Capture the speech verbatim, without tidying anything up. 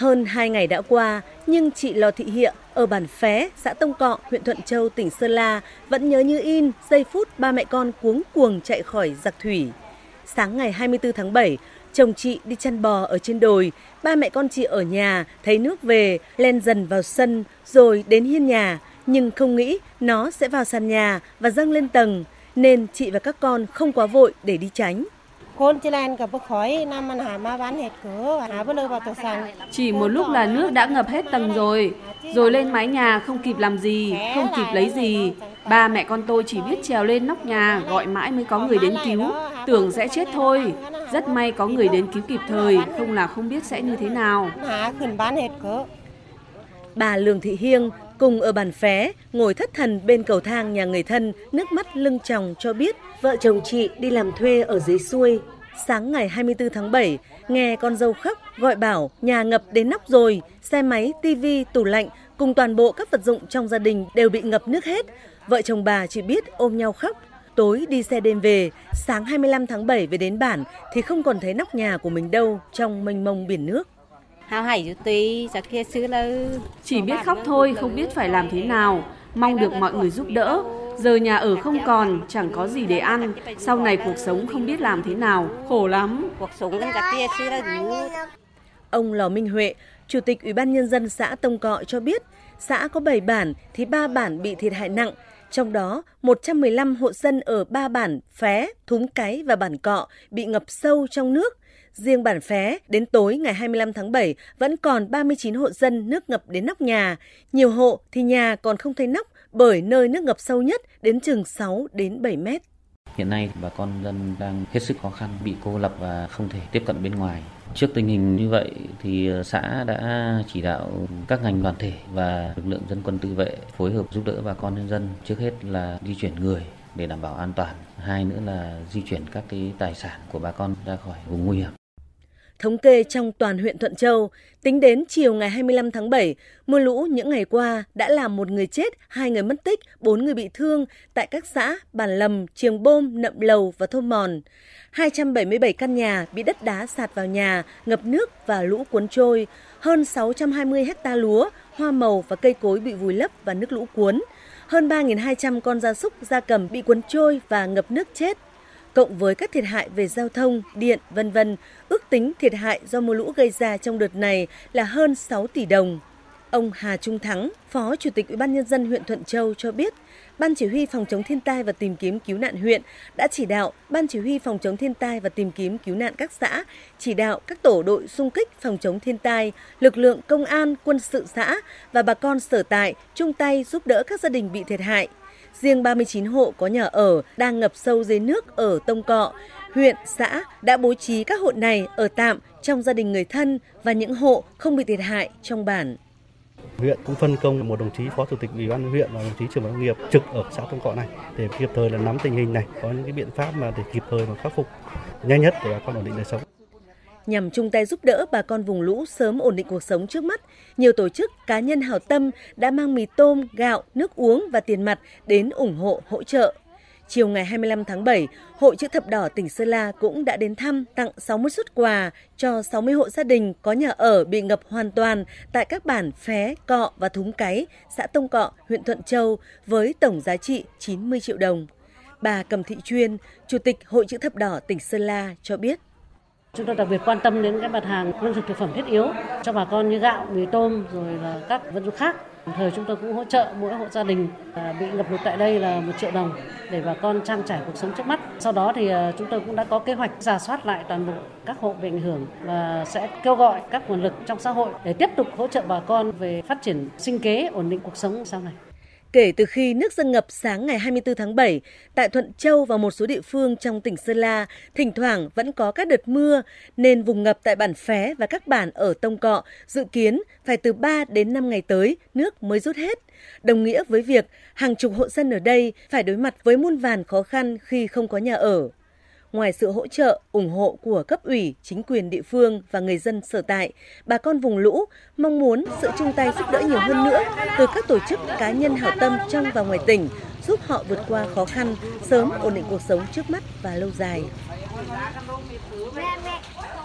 Hơn hai ngày đã qua, nhưng chị Lò Thị Hiện ở bản Phé, xã Tông Cọ, huyện Thuận Châu, tỉnh Sơn La vẫn nhớ như in giây phút ba mẹ con cuống cuồng chạy khỏi giặc thủy. Sáng ngày hai mươi tư tháng bảy, chồng chị đi chăn bò ở trên đồi, ba mẹ con chị ở nhà thấy nước về, len dần vào sân rồi đến hiên nhà, nhưng không nghĩ nó sẽ vào sàn nhà và dâng lên tầng, nên chị và các con không quá vội để đi tránh. Chỉ một lúc là nước đã ngập hết tầng rồi, rồi lên mái nhà không kịp làm gì, không kịp lấy gì. Ba mẹ con tôi chỉ biết trèo lên nóc nhà, gọi mãi mới có người đến cứu, tưởng sẽ chết thôi. Rất may có người đến cứu kịp thời, không là không biết sẽ như thế nào. Bà Lường Thị Hiêng cùng ở bản Phé ngồi thất thần bên cầu thang nhà người thân, nước mắt lưng tròng cho biết vợ chồng chị đi làm thuê ở dưới xuôi. Sáng ngày hai mươi tư tháng bảy, nghe con dâu khóc gọi bảo nhà ngập đến nóc rồi, xe máy, tivi, tủ lạnh cùng toàn bộ các vật dụng trong gia đình đều bị ngập nước hết. Vợ chồng bà chỉ biết ôm nhau khóc. Tối đi xe đêm về, sáng hai mươi lăm tháng bảy về đến bản thì không còn thấy nóc nhà của mình đâu trong mênh mông biển nước. Chỉ biết khóc thôi, không biết phải làm thế nào, mong được mọi người giúp đỡ. Giờ nhà ở không còn, chẳng có gì để ăn, sau này cuộc sống không biết làm thế nào, khổ lắm. Ông Lò Minh Huệ, Chủ tịch Ủy ban Nhân dân xã Tông Cọ cho biết, xã có bảy bản thì ba bản bị thiệt hại nặng, trong đó một trăm mười lăm hộ dân ở ba bản Phé, Thúm Cái và bản Cọ bị ngập sâu trong nước. Riêng bản Phé, đến tối ngày hai mươi lăm tháng bảy vẫn còn ba mươi chín hộ dân nước ngập đến nóc nhà. Nhiều hộ thì nhà còn không thấy nóc bởi nơi nước ngập sâu nhất đến chừng sáu đến bảy mét. Hiện nay bà con dân đang hết sức khó khăn, bị cô lập và không thể tiếp cận bên ngoài. Trước tình hình như vậy thì xã đã chỉ đạo các ngành đoàn thể và lực lượng dân quân tự vệ phối hợp giúp đỡ bà con nhân dân, trước hết là di chuyển người để đảm bảo an toàn, hai nữa là di chuyển các cái tài sản của bà con ra khỏi vùng nguy hiểm. Thống kê trong toàn huyện Thuận Châu, tính đến chiều ngày hai mươi lăm tháng bảy, mưa lũ những ngày qua đã làm một người chết, hai người mất tích, bốn người bị thương tại các xã Bản Lầm, Triềng Bôm, Nậm Lầu và Thôn Mòn. hai trăm bảy mươi bảy căn nhà bị đất đá sạt vào nhà, ngập nước và lũ cuốn trôi. Hơn sáu trăm hai mươi héc ta lúa, hoa màu và cây cối bị vùi lấp và nước lũ cuốn. Hơn ba nghìn hai trăm con gia súc, gia cầm bị cuốn trôi và ngập nước chết. Cộng với các thiệt hại về giao thông, điện, vân vân, ước tính thiệt hại do mưa lũ gây ra trong đợt này là hơn sáu tỷ đồng. Ông Hà Trung Thắng, Phó Chủ tịch Ủy ban Nhân dân huyện Thuận Châu cho biết, Ban Chỉ huy Phòng chống thiên tai và tìm kiếm cứu nạn huyện đã chỉ đạo Ban Chỉ huy Phòng chống thiên tai và tìm kiếm cứu nạn các xã, chỉ đạo các tổ đội xung kích phòng chống thiên tai, lực lượng công an, quân sự xã và bà con sở tại chung tay giúp đỡ các gia đình bị thiệt hại. Riêng ba mươi chín hộ có nhà ở đang ngập sâu dưới nước ở Tông Cọ, huyện, xã đã bố trí các hộ này ở tạm trong gia đình người thân và những hộ không bị thiệt hại trong bản. Huyện cũng phân công một đồng chí phó chủ tịch ủy ban huyện và đồng chí trưởng ban nông nghiệp trực ở xã Tông Cọ này để kịp thời là nắm tình hình này, có những cái biện pháp mà để kịp thời mà khắc phục nhanh nhất để bà con ổn định đời sống. Nhằm chung tay giúp đỡ bà con vùng lũ sớm ổn định cuộc sống trước mắt, nhiều tổ chức, cá nhân hảo tâm đã mang mì tôm, gạo, nước uống và tiền mặt đến ủng hộ, hỗ trợ. Chiều ngày hai mươi lăm tháng bảy, Hội Chữ Thập Đỏ tỉnh Sơn La cũng đã đến thăm tặng sáu mươi suất quà cho sáu mươi hộ gia đình có nhà ở bị ngập hoàn toàn tại các bản Phé, Cọ và Thúm Cái, xã Tông Cọ, huyện Thuận Châu với tổng giá trị chín mươi triệu đồng. Bà Cầm Thị Chuyên, Chủ tịch Hội Chữ Thập Đỏ tỉnh Sơn La cho biết. Chúng tôi đặc biệt quan tâm đến các mặt hàng lương thực thực phẩm thiết yếu cho bà con như gạo, mì tôm rồi là các vật dụng khác. Đồng thời chúng tôi cũng hỗ trợ mỗi hộ gia đình bị ngập lụt tại đây là một triệu đồng để bà con trang trải cuộc sống trước mắt. Sau đó thì chúng tôi cũng đã có kế hoạch rà soát lại toàn bộ các hộ bị ảnh hưởng và sẽ kêu gọi các nguồn lực trong xã hội để tiếp tục hỗ trợ bà con về phát triển sinh kế, ổn định cuộc sống sau này. Kể từ khi nước dâng ngập sáng ngày hai mươi tư tháng bảy, tại Thuận Châu và một số địa phương trong tỉnh Sơn La, thỉnh thoảng vẫn có các đợt mưa, nên vùng ngập tại bản Phé và các bản ở Tông Cọ dự kiến phải từ ba đến năm ngày tới nước mới rút hết. Đồng nghĩa với việc hàng chục hộ dân ở đây phải đối mặt với muôn vàn khó khăn khi không có nhà ở. Ngoài sự hỗ trợ, ủng hộ của cấp ủy, chính quyền địa phương và người dân sở tại, bà con vùng lũ mong muốn sự chung tay giúp đỡ nhiều hơn nữa từ các tổ chức cá nhân hảo tâm trong và ngoài tỉnh, giúp họ vượt qua khó khăn, sớm ổn định cuộc sống trước mắt và lâu dài.